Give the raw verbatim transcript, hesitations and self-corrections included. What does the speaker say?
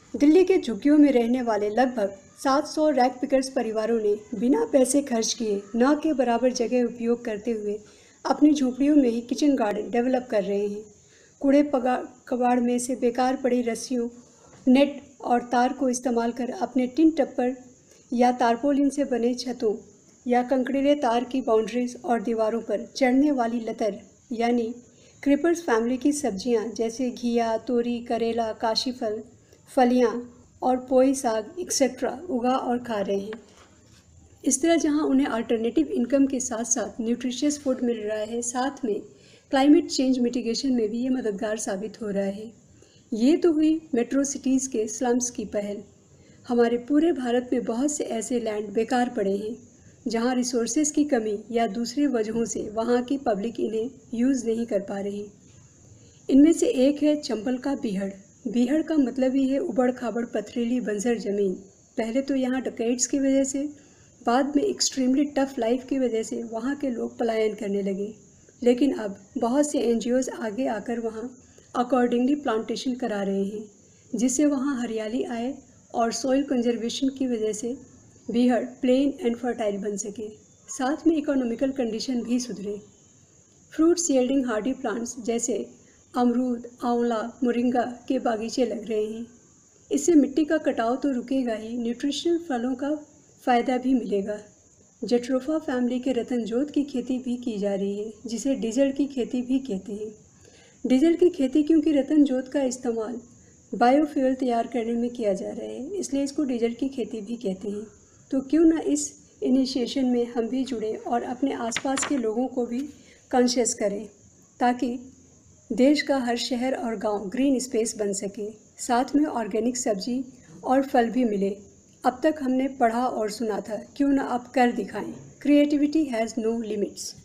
दिल्ली के झुग्गियों में रहने वाले लगभग सात सौ रैग पिकर्स परिवारों ने बिना पैसे खर्च किए न के बराबर जगह उपयोग करते हुए अपनी झोपड़ियों में ही किचन गार्डन डेवलप कर रहे हैं। कूड़े कबाड़ में से बेकार पड़ी रस्सियों, नेट और तार को इस्तेमाल कर अपने टिन टप्पर या तारपोलिन से बने छतों या कंकड़ीले तार की बाउंड्रीज और दीवारों पर चढ़ने वाली लतर यानी क्रीपर्स फैमिली की सब्जियां जैसे घिया, तोरी, करेला, काशीफल, फलियां और पोई साग एक्सेट्रा उगा और खा रहे हैं। इस तरह जहां उन्हें अल्टरनेटिव इनकम के साथ साथ न्यूट्रिशियस फूड मिल रहा है, साथ में क्लाइमेट चेंज मिटिगेशन में भी ये मददगार साबित हो रहा है। ये तो हुई मेट्रो सिटीज़ के स्लम्स की पहल। हमारे पूरे भारत में बहुत से ऐसे लैंड बेकार पड़े हैं जहां रिसोर्सेज की कमी या दूसरी वजहों से वहां की पब्लिक इन्हें यूज़ नहीं कर पा रही। इनमें से एक है चंबल का बीहड़। बीहड़ का मतलब ही है उबड़ खाबड़ पथरीली बंजर ज़मीन। पहले तो यहाँ डकैट्स की वजह से, बाद में एक्सट्रीमली टफ लाइफ की वजह से वहाँ के लोग पलायन करने लगे, लेकिन अब बहुत से एनजीओज़ आगे आकर वहाँ अकॉर्डिंगली प्लांटेशन करा रहे हैं, जिससे वहाँ हरियाली आए और सॉइल कंजर्वेशन की वजह से बीहड़ प्लेन एंड फर्टाइल बन सके। साथ में इकोनॉमिकल कंडीशन भी सुधरे। फ्रूट्स यील्डिंग हार्डी प्लांट्स जैसे अमरूद, आंवला, मोरिंगा के बागीचे लग रहे हैं। इससे मिट्टी का कटाव तो रुकेगा ही, न्यूट्रिशनल फलों का फ़ायदा भी मिलेगा। जट्रोफा फैमिली के रतनजोत की खेती भी की जा रही है, जिसे डीजल की खेती भी कहते हैं। डीजल की खेती क्योंकि रतनजोत का इस्तेमाल बायोफ्यूल तैयार करने में किया जा रहा है, इसलिए इसको डीजल की खेती भी कहते हैं। तो क्यों ना इस इनिशिएशन में हम भी जुड़े और अपने आसपास के लोगों को भी कॉन्शियस करें, ताकि देश का हर शहर और गांव ग्रीन स्पेस बन सके, साथ में ऑर्गेनिक सब्जी और फल भी मिले। अब तक हमने पढ़ा और सुना था, क्यों ना आप कर दिखाएं। Creativity has no limits.